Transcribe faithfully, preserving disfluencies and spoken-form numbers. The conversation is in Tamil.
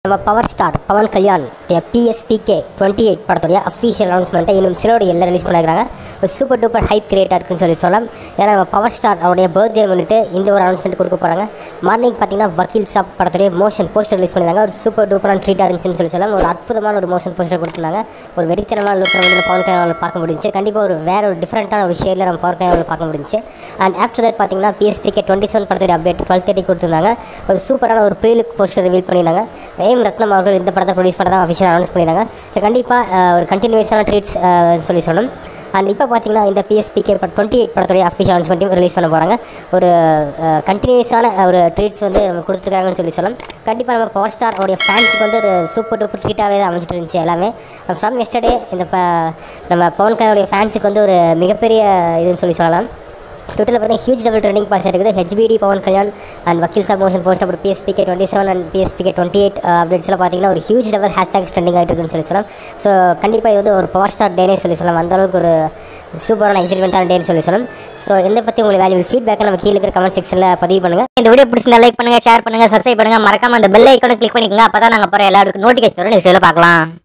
நம்ம power star Pawan Kalyan PSPK twenty eight படத்துடைய அஃபீஷியல் அனௌன்ஸ்மெண்ட்டை இன்னும் சிலோடு எல்லாம் ரிலீஸ் பண்ணிருக்காங்க. ஒரு சூப்பர் டூப்பர் ஹைப் கிரியேட்டாக இருக்குன்னு சொல்லி சொல்லலாம். ஏன்னா நம்ம பவர் ஸ்டார் அவருடைய பர்த்டே முன்னிட்டு இந்த ஒரு அனௌன்ஸ்மெண்ட் கொடுக்க போகிறாங்க. மார்னிங் பார்த்தீங்கன்னா வக்கீல் சாப் படத்துடைய மோஷன் போஸ்டர் ரிலீஸ் பண்ணியிருந்தாங்க. ஒரு சூப்பர் டூப்பரான ட்ரீட்டாக இருந்துச்சுன்னு சொல்லி சொல்லலாம். ஒரு அற்புதமான ஒரு மோஷன் போஸ்டர் கொடுத்துருந்தாங்க. ஒரு வெறித்தனமான லுக்கில் வந்து பவன் கல்யாண் பார்க்க முடிஞ்சு. கண்டிப்பாக ஒரு வேறு ஒரு டிஃப்ரெண்ட்டான ஒரு ஷேடில் நம்ம பவன் கல்யாண் பார்க்க முடிஞ்சு. அண்ட் ஆஃப்டர் தட் பார்த்தீங்கன்னா பிஎஸ்பிகே டுவெண்ட்டி செவன் படத்துடைய அப்டேட் டுவெல் தேர்ட்டி கொடுத்துருந்தாங்க. ஒரு சூப்பரான ஒரு ப்ரீ லுக் போஸ்டர் ரிவீல் பண்ணியிருந்தாங்க. ஏம் ரத்னம் அவர்கள் இந்த படத்தை ப்ரொடியூஸ் பண்ண தான் அஃபிஷியல் அனௌன்ஸ் பண்ணியிருக்காங்க. ஸோ கண்டிப்பாக ஒரு கண்டினியூஸான ட்ரீட்ஸ் சொல்லி சொல்லணும். அண்ட் இப்போ பார்த்தீங்கன்னா இந்த பிஎஸ்பிகே டுவெண்ட்டி எயிட் படத்துடைய அஃபிஷியல் அனௌன்ஸ்மெண்ட்டையும் ரிலீஸ் பண்ண போகிறாங்க. ஒரு கண்டினியூஸான ஒரு ட்ரீட்ஸ் வந்து நம்ம கொடுத்துருக்காங்கன்னு சொல்லி சொல்லலாம். கண்டிப்பாக நம்ம பவர் ஸ்டார் அவருடைய ஃபேன்ஸுக்கு வந்து ஒரு சூப்பர் டூப்பர் ட்ரீட்டாகவே தான் அமைச்சிட்டு இருந்துச்சு எல்லாமே. ஃப்ரம் எஸ்டர்டே இந்த ப நம்ம பவன் கல்யாணுடைய ஃபேன்ஸுக்கு வந்து ஒரு மிகப்பெரிய இதுன்னு சொல்லி சொல்லலாம். ட்விட்டரில் பார்த்தீங்கன்னா ஹியூஜ் டபுள் ட்ரெண்டிங் பாஸ் இருக்குது. HBD Pawan Kalyan and Vakeel Saab motion poster அப்புறம் PSPK twenty seven and PSPK twenty eight அப்டேட்ஸ்லாம் பார்த்தீங்கன்னா ஒரு ஹியூஜ் லெவல் ஹேஷ்டாக்ஸ் ட்ரெண்டிங் ஆகிட்டு இருக்குன்னு சொல்லி சொல்லலாம். ஸோ கண்டிப்பாக இது வந்து ஒரு பவர் ஸ்டார் டேனே சொல்லி சொல்லலாம். அந்தளவுக்கு ஒரு சூப்பரான எக்ஸைட்மெண்ட்டான டேன்னு சொல்லி சொல்லலாம். ஸோ இதை பற்றி உங்களுக்கு வேல்யூபிள் ஃபீட்பேக்கை நம்ம கீழே இருக்கிற கமெண்ட் செக்ஷனில் பதிவு பண்ணுங்கள். இந்த வீடியோ பிடிச்சிருந்தா லைக் பண்ணுங்கள், ஷேர் பண்ணுங்கள், சப்ஸ்கிரைப் பண்ணுங்கள். மறக்காம அந்த பெல் ஐக்கானை கிளிக் பண்ணிக்கோங்க. அப்போ தான் நாங்கள் போகிற எல்லாருக்கும் நோட்டிஃபிகேஷன் வரும். நெக்ஸ்ட் வீடியோவில் பார்க்கலாம்.